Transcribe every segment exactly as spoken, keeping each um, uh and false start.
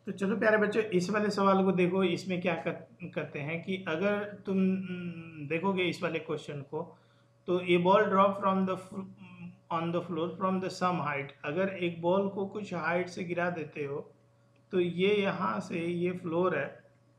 तो चलो प्यारे बच्चों, इस वाले सवाल को देखो। इसमें क्या कर, करते हैं कि अगर तुम न, देखोगे इस वाले क्वेश्चन को, तो a ball drop from the on the floor from the some height. अगर एक बॉल को कुछ हाइट से गिरा देते हो, तो ये यहाँ से, ये फ्लोर है,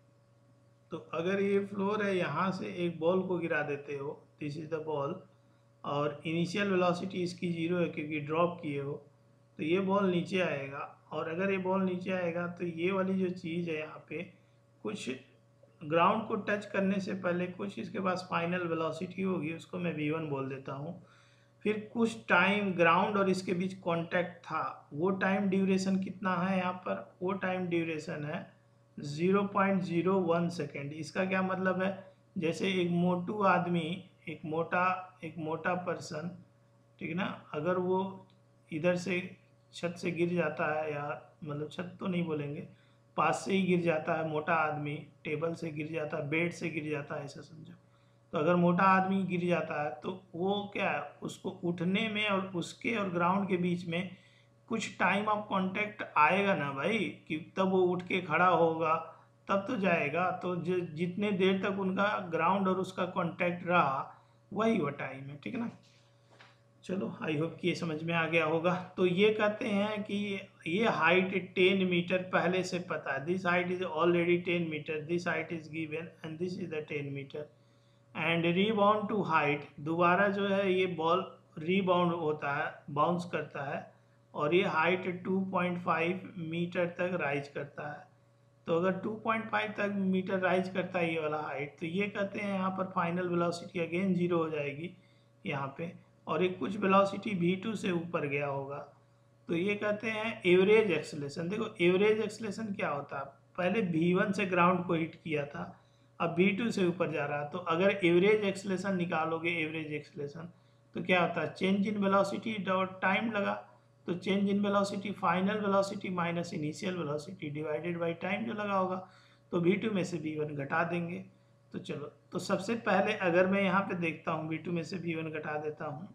तो अगर ये फ्लोर है, यहाँ से एक बॉल को गिरा देते हो, दिस इज द बॉल, और इनिशियल वेलोसिटी इसकी जीरो है क्योंकि ड्रॉप किए हो, तो ये बॉल नीचे आएगा। और अगर ये बॉल नीचे आएगा तो ये वाली जो चीज़ है यहाँ पे, कुछ ग्राउंड को टच करने से पहले कुछ इसके पास फाइनल वेलोसिटी होगी, उसको मैं वी वन बोल देता हूँ। फिर कुछ टाइम ग्राउंड और इसके बीच कांटेक्ट था, वो टाइम ड्यूरेशन कितना है यहाँ पर, वो टाइम ड्यूरेशन है zero point zero one second. इसका क्या मतलब है, जैसे एक मोटू आदमी, एक मोटा एक मोटा पर्सन, ठीक है ना, अगर वो इधर से छत से गिर जाता है, या मतलब छत तो नहीं बोलेंगे, पास से ही गिर जाता है, मोटा आदमी टेबल से गिर जाता है, बेड से गिर जाता है, ऐसा समझो। तो अगर मोटा आदमी गिर जाता है तो वो क्या है, उसको उठने में और उसके और ग्राउंड के बीच में कुछ टाइम ऑफ कांटेक्ट आएगा ना भाई, कि तब वो उठ के खड़ा होगा, तब तो जाएगा। तो ज- जितने देर तक उनका ग्राउंड और उसका कांटेक्ट रहा, वही वो टाइम है, ठीक है ना। चलो, आई होप कि ये समझ में आ गया होगा। तो ये कहते हैं कि ये हाइट टेन मीटर पहले से पता है, this height is already ten metre, this height is given and this is the ten metre. And rebound to height, दोबारा जो है ये बॉल रीबाउंड होता है, बाउंस करता है, और ये height two point five metre तक राइज करता है। तो अगर टू पॉइंट फाइव तक मीटर राइज करता है ये वाला हाइट, तो ये कहते हैं यहाँ पर फाइनल वेलोसिटी अगेन जीरो हो जाएगी यहाँ पे, और एक कुछ वेलोसिटी वी टू से ऊपर गया होगा। तो ये कहते हैं एवरेज एक्सेलेरेशन। देखो एवरेज एक्सेलेरेशन क्या होता है, पहले वी वन से ग्राउंड को हिट किया था, अब वी टू से ऊपर जा रहा है। तो अगर एवरेज एक्सेलेरेशन निकालोगे, एवरेज एक्सेलेरेशन, तो क्या होता है, change in velocity dot time लगा, तो change in velocity final velocity minus initial velocity divided by time जो लगा होगा, तो वी टू में से वी वन घटा देंगे। तो चलो, तो सबसे पहले अगर मैं यहाँ पे देखता हूँ, वी टू में से वी वन घटा देता हूँ,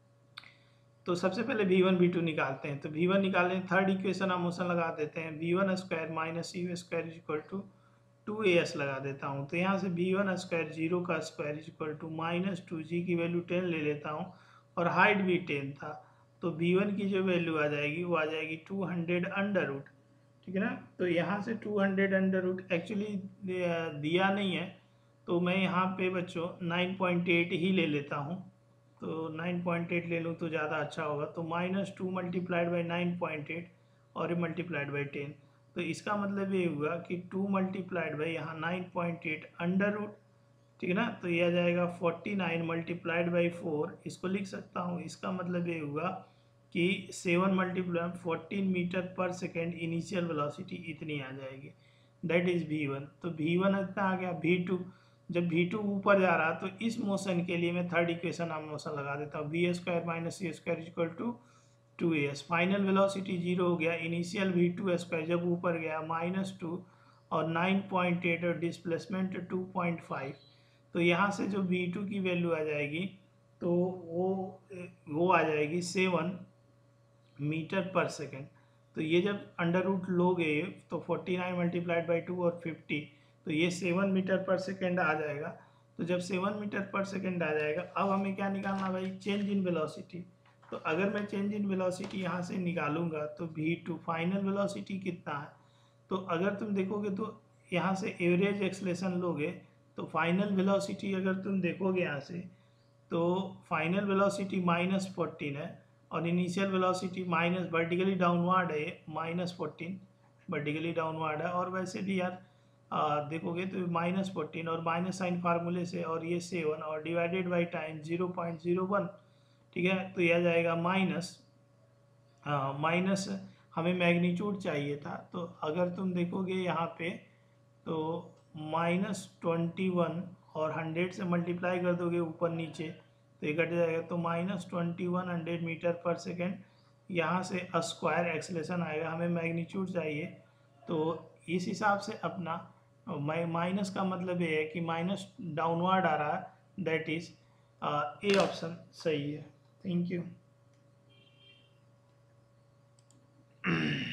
तो सबसे पहले वी वन वी टू निकालते हैं। तो वी वन निकालने, थर्ड इक्वेशन हम मोशन लगा देते हैं, V one square minus U square is equal to two A S लगा देता हूँ। तो यहाँ से वी वन स्क्वायर जीरो का square is equal to minus two, G की वैल्यू टेन ले लेता हूँ, और हाइट भी टेन था, तो वी वन की जो वैल्यू आ जाएगी वो आ जाएगी टू हंड्रेड अंडर रूट, ठीक है ना। तो यहाँ से two hundred under root actually दिया नहीं है, तो मैं यहाँ पे बच्चों नाइन पॉइंट एट ही ले लेता हूँ। तो नाइन पॉइंट एट ले लूँ तो ज़्यादा अच्छा होगा। तो minus two multiplied by nine point eight और ये मल्टीप्लाइड बाई टेन, तो इसका मतलब ये हुआ कि टू मल्टीप्लाइड बाई यहाँ nine point eight under root, ठीक है ना। तो ये आ जाएगा forty nine multiplied by four, इसको लिख सकता हूँ। इसका मतलब ये हुआ कि सेवन मल्टीप्लाई फोर्टीन मीटर पर सेकेंड इनिशियल वेलोसिटी इतनी आ जाएगी, दैट इज वी वन। तो वी वन इतना आ गया। वी टू, जब वी टू ऊपर जा रहा तो इस मोशन के लिए मैं थर्ड इक्वेशन हम मोशन लगा देता हूँ, v square minus c square equal to two A s. Final velocity zero हो गया, इनिशियल वी टू स्क्वायर जब ऊपर गया माइनस टू, और नाइन पॉइंट एट और डिस्प्लेसमेंट टू पॉइंट फाइव। तो यहाँ से जो वी टू की वैल्यू आ जाएगी, तो वो वो आ जाएगी सेवन मीटर पर सेकेंड। तो ये जब अंडर रूट लोगे तो forty nine multiplied by two और फिफ्टी, तो ये सेवन मीटर पर सेकेंड आ जाएगा। तो जब सेवन मीटर पर सेकेंड आ जाएगा, अब हमें क्या निकालना भाई, चेंज इन वेलोसिटी। तो अगर मैं चेंज इन वेलोसिटी यहाँ से निकालूंगा तो वी टू फाइनल वेलोसिटी कितना है, तो अगर तुम देखोगे तो यहाँ से एवरेज एक्सलेशन लोगे, तो फाइनल वेलोसिटी अगर तुम देखोगे यहाँ से, तो फाइनल वेलोसिटी माइनस फोर्टीन है, और initial velocity minus vertically downward है, माइनस फोर्टीन वर्टिकली डाउनवर्ड है। और वैसे भी यार आ, देखोगे तो माइनस फोर्टीन और माइनस साइन फार्मूले से, और ये सेवन और divided by time zero point zero one, ठीक है। तो यह जाएगा माइनस माइनस हमें मैग्नीट्यूड चाहिए था, तो अगर तुम देखोगे यहाँ पे, तो माइनस ट्वेंटी वन और हंड्रेड से मल्टीप्लाई कर दोगे ऊपर नीचे, तो ये कट जाएगा। तो minus twenty one hundred metre पर सेकेंड, यहाँ से स्क्वायर एक्सलेशन आएगा, हमें मैग्नीट्यूड चाहिए। तो इस हिसाब से अपना माइनस का मतलब ये है कि माइनस डाउनवर्ड आ रहा है, दैट इज ए ऑप्शन सही है। Thank you.